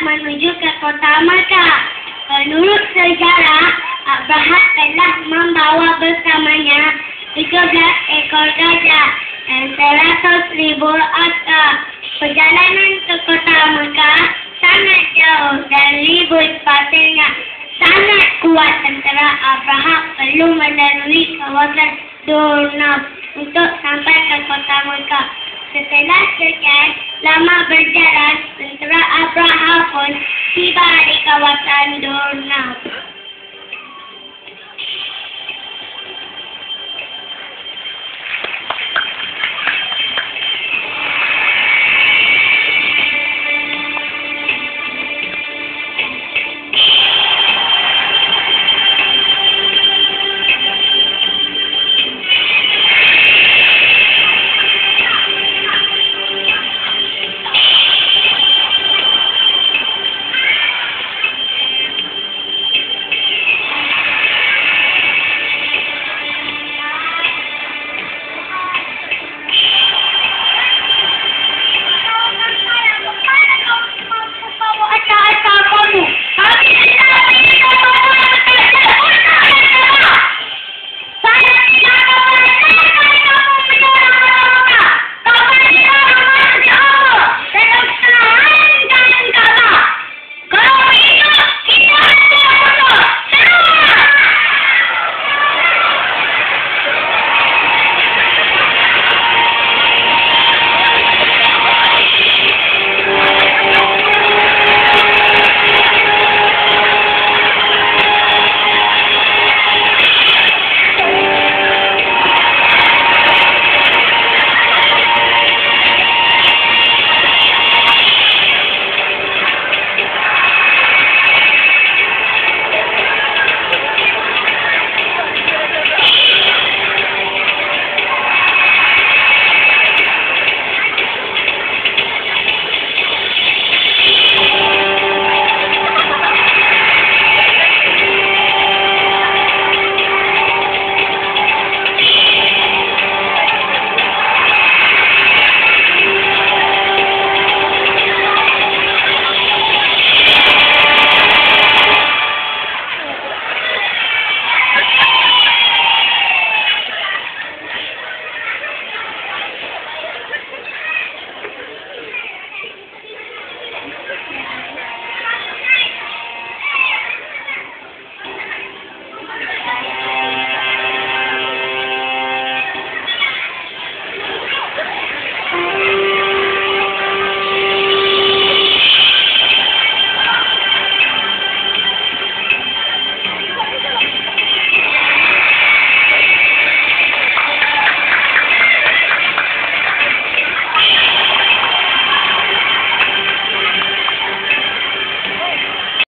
menuju ke kota Makkah. Menurut sejarah, Abraha telah membawa bersamanya 13 ekor gajah dan 100,000 askar. Perjalanan ke kota Makkah sangat jauh dan ribut pasirnya. Sangat kuat tentera Abraha perlu melalui kawasan Durnav untuk sampai ke kota Makkah. Setelah sekian lama berjalan, tentera Abraha pun tiba di kawasan Durnav.